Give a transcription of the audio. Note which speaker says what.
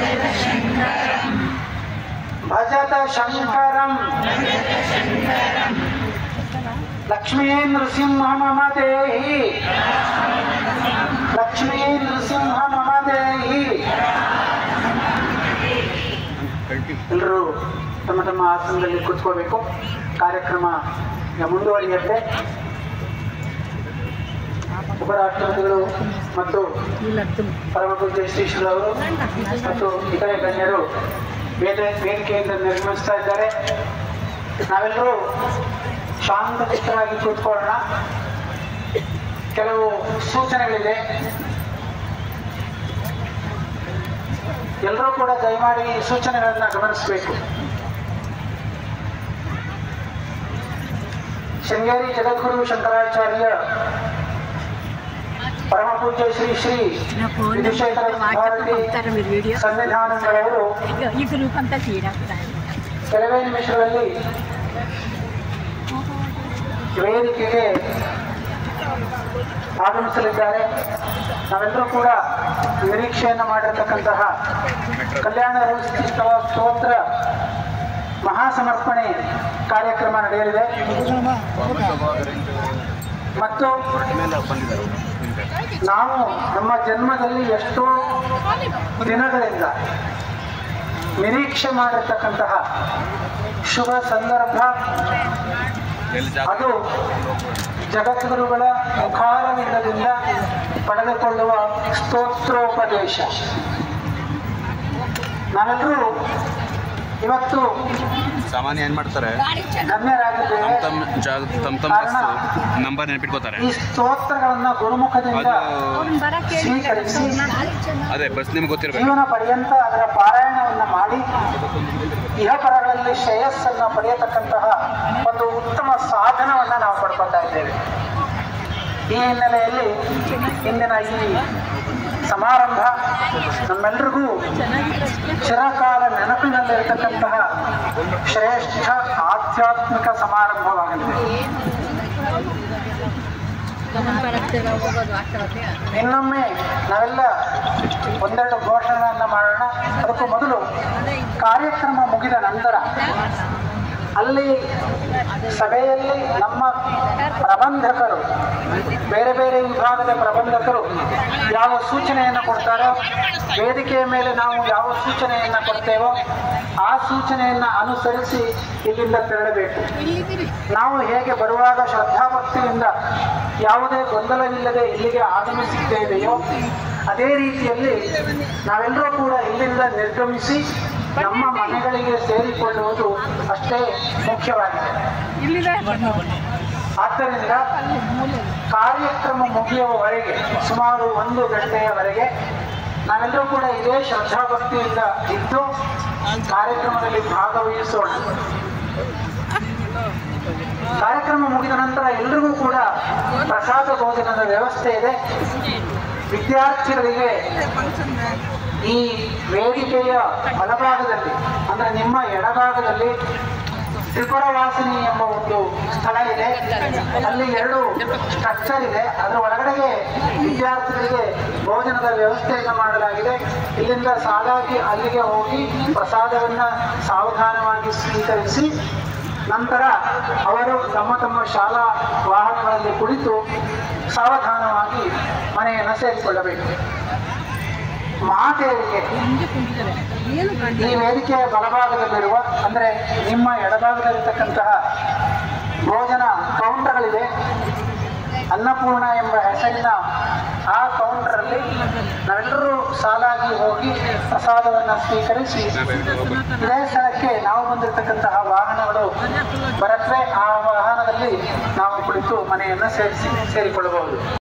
Speaker 1: ಭಜತ ಶಂಕರಂ ಲಕ್ಷ್ಮೀ ನೃಸಿಂಹ ಮಮ ದೇಹಿ ಲಕ್ಷ್ಮೀ ನೃಸಿಂಹ ಮಮ ದೇಹಿ. ಎಲ್ಲರೂ ತಮ್ಮ ತಮ್ಮ ಆಸನದಲ್ಲಿ ಕೂತ್ಕೋಬೇಕು. ಕಾರ್ಯಕ್ರಮ ಮುಂದುವರಿಯುತ್ತೆ. ಉಪರಾಷ್ಟ್ರಪತಿಗಳು ಮತ್ತು ಪರಮಪೂಜ್ಯ ಶ್ರೀಶ್ವರವರು ಮತ್ತು ಇತರೆ ಗಣ್ಯರು ವೇದಿಕೆಯಿಂದ ನಿರ್ಗಮಿಸ್ತಾ ಇದ್ದಾರೆ. ನಾವೆಲ್ಲರೂ ಶಾಂತ ಚಿತ್ತರಾಗಿ ಕೂತ್ಕೊಳ್ಳೋಣ. ಕೆಲವು ಸೂಚನೆಗಳಿದೆ. ಎಲ್ಲರೂ ಕೂಡ ದಯಮಾಡಿ ಈ ಸೂಚನೆಗಳನ್ನು ಗಮನಿಸಬೇಕು. ಶೃಂಗೇರಿ ಜಗದ್ಗುರು ಶಂಕರಾಚಾರ್ಯ ಪರಮಪೂಜ್ಯ ಶ್ರೀ ಶ್ರೀ ವಿಧುಶೇಖರ ಭಾರತಿ ಸಂವಿಧಾನಗಳವರು ಕೆಲವೇ ನಿಮಿಷಗಳಲ್ಲಿ ವೇದಿಕೆಗೆ ಆಗಮಿಸಲಿದ್ದಾರೆ. ನಾವೆಲ್ಲರೂ ಕೂಡ ನಿರೀಕ್ಷೆಯನ್ನು ಮಾಡಿರತಕ್ಕಂತಹ ಕಲ್ಯಾಣ ಸ್ತೋತ್ರ ಮಹಾಸಮರ್ಪಣೆ ಕಾರ್ಯಕ್ರಮ ನಡೆಯಲಿದೆ. ಮತ್ತು ನಾವು ನಮ್ಮ ಜನ್ಮದಲ್ಲಿ ಎಷ್ಟೋ ದಿನಗಳಿಂದ ನಿರೀಕ್ಷೆ ಮಾಡಿರ್ತಕ್ಕಂತಹ ಶುಭ ಸಂದರ್ಭ, ಅದು ಜಗದ್ಗುರುಗಳ ಮುಖಾರವಿಂದದಿಂದ ಪಡೆದುಕೊಳ್ಳುವ ಸ್ತೋತ್ರೋಪದೇಶ. ನಾವೆಲ್ಲರೂ ಇವತ್ತು
Speaker 2: ಸಾಮಾನ್ಯ ಏನ್ ಮಾಡ್ತಾರೆ,
Speaker 1: ಧನ್ಯರಾಗಿದ್ದೇವೆ.
Speaker 2: ನಂಬರ್ ನೆನಪಿಟ್ಕೋತಾರೆ.
Speaker 1: ಈ ಸ್ತೋತ್ರಗಳನ್ನ ಗುರುಮುಖದಿಂದ ಸ್ವೀಕರಿಸಿ
Speaker 2: ಅದೇ ಬಸ್ ನಿಮ್ಗೆ ಗೊತ್ತಿರಬೇಕು.
Speaker 1: ಜೀವನ ಪರ್ಯಂತ ಅದರ ಪಾರಾಯಣವನ್ನು ಮಾಡಿ ಇಹಪರಗಳಲ್ಲಿ ಶ್ರೇಯಸ್ಸನ್ನು ಪಡೆಯತಕ್ಕಂತಹ ಒಂದು ಉತ್ತಮ ಸಾಧನವನ್ನು ನಾವು ಪಡ್ಕೊಳ್ತಾ ಇದ್ದೇವೆ. ಈ ಹಿನ್ನೆಲೆಯಲ್ಲಿ ಇಂದಿನ ಈ ಸಮಾರಂಭ ನಮ್ಮೆಲ್ಲರಿಗೂ ಚಿರಕಾಲ ನೆನಪಿನಲ್ಲಿರತಕ್ಕಂತಹ ಶ್ರೇಷ್ಠ ಆಧ್ಯಾತ್ಮಿಕ ಸಮಾರಂಭವಾಗಲಿದೆ. ಇನ್ನೊಮ್ಮೆ ನಾವೆಲ್ಲ ಒಂದೆರಡು ಘೋಷಣೆಗಳನ್ನು ಮಾಡೋಣ. ಅದಕ್ಕೂ ಮೊದಲು ಕಾರ್ಯಕ್ರಮ ಮುಗಿದ ನಂತರ ಅಲ್ಲಿ ಸಭೆಯಲ್ಲಿ ನಮ್ಮ ಪ್ರಬಂಧಕರು, ಬೇರೆ ಬೇರೆ ವಿಭಾಗದ ಪ್ರಬಂಧಕರು ಯಾವ ಸೂಚನೆಯನ್ನು ಕೊಡ್ತಾರೋ, ವೇದಿಕೆಯ ಮೇಲೆ ನಾವು ಯಾವ ಸೂಚನೆಯನ್ನು ಕೊಡ್ತೇವೋ ಆ ಸೂಚನೆಯನ್ನು ಅನುಸರಿಸಿ ಇಲ್ಲಿಂದ ತೆರಳಬೇಕು. ನಾವು ಹೇಗೆ ಬರುವಾಗ ಶ್ರದ್ಧಾಭಕ್ತಿಯಿಂದ ಯಾವುದೇ ಗೊಂದಲವಿಲ್ಲದೆ ಇಲ್ಲಿಗೆ ಆಗಮಿಸಿದ್ದೇವೆಯೋ ಅದೇ ರೀತಿಯಲ್ಲಿ ನಾವೆಲ್ಲರೂ ಕೂಡ ಇಲ್ಲಿಂದ ನಿರ್ಗಮಿಸಿ ನಮ್ಮ ಮನೆಗಳಿಗೆ ಸೇರಿಕೊಳ್ಳುವುದು ಅಷ್ಟೇ ಮುಖ್ಯವಾಗಿದೆ. ಆದ್ದರಿಂದ ಕಾರ್ಯಕ್ರಮ ಮುಗಿಯುವವರೆಗೆ ಸುಮಾರು 1 ಗಂಟೆಯವರೆಗೆ ನಾವೆಲ್ಲರೂ ಕೂಡ ಇದೇ ಶ್ರದ್ಧಾಭಕ್ತಿಯಿಂದ ಇದ್ದು ಕಾರ್ಯಕ್ರಮದಲ್ಲಿ ಭಾಗವಹಿಸೋಣ. ಕಾರ್ಯಕ್ರಮ ಮುಗಿದ ನಂತರ ಎಲ್ರಿಗೂ ಕೂಡ ಪ್ರಸಾದ ಭೋಜನದ ವ್ಯವಸ್ಥೆ ಇದೆ. ವಿದ್ಯಾರ್ಥಿಗಳಿಗೆ ಈ ವೇದಿಕೆಯ ಬಲಭಾಗದಲ್ಲಿ, ಅಂದರೆ ನಿಮ್ಮ ಎಡಭಾಗದಲ್ಲಿ ತ್ರಿಪುರವಾಸಿನಿ ಎಂಬ ಒಂದು ಸ್ಥಳ ಇದೆ. ಅಲ್ಲಿ 2 ಸ್ಟ್ರಕ್ಚರ್ ಇದೆ. ಅದರ ಒಳಗಡೆಗೆ ವಿದ್ಯಾರ್ಥಿಗಳಿಗೆ ಭೋಜನದ ವ್ಯವಸ್ಥೆಯನ್ನು ಮಾಡಲಾಗಿದೆ. ಇಲ್ಲಿಂದ ಸಾಲಾಗಿ ಅಲ್ಲಿಗೆ ಹೋಗಿ ಪ್ರಸಾದವನ್ನು ಸಾವಧಾನವಾಗಿ ಸ್ವೀಕರಿಸಿ ನಂತರ ಅವರು ತಮ್ಮ ತಮ್ಮ ಶಾಲಾ ವಾಹನಗಳಲ್ಲಿ ಕುಳಿತು ಸಾವಧಾನವಾಗಿ ಮನೆಯನ್ನು ಸೇರಿಕೊಳ್ಳಬೇಕು. ಮಾತೆಯರಿಗೆ ಈ ವೇದಿಕೆಯ ಬಲಭಾಗದಲ್ಲಿರುವ, ಅಂದರೆ ನಿಮ್ಮ ಎಡಭಾಗದಲ್ಲಿರ್ತಕ್ಕಂತಹ ಭೋಜನ ಕೌಂಟರ್ಗಳಿವೆ. ಅನ್ನಪೂರ್ಣ ಎಂಬ ಹೆಸರಿನ ಆ ಕೌಂಟರಲ್ಲಿ ನಾವೆಲ್ಲರೂ ಸಾಲಾಗಿ ಹೋಗಿ ಪ್ರಸಾದವನ್ನು ಸ್ವೀಕರಿಸಿ ಇದೇ ಸ್ಥಳಕ್ಕೆ ನಾವು ಬಂದಿರತಕ್ಕಂತಹ ವಾಹನಗಳು ಬರತ್ವೆ ಆ ವಾಹನದಲ್ಲಿ ನಾವು ಕುಳಿತು ಮನೆಯನ್ನು ಸೇರಿಕೊಳ್ಳಬಹುದು.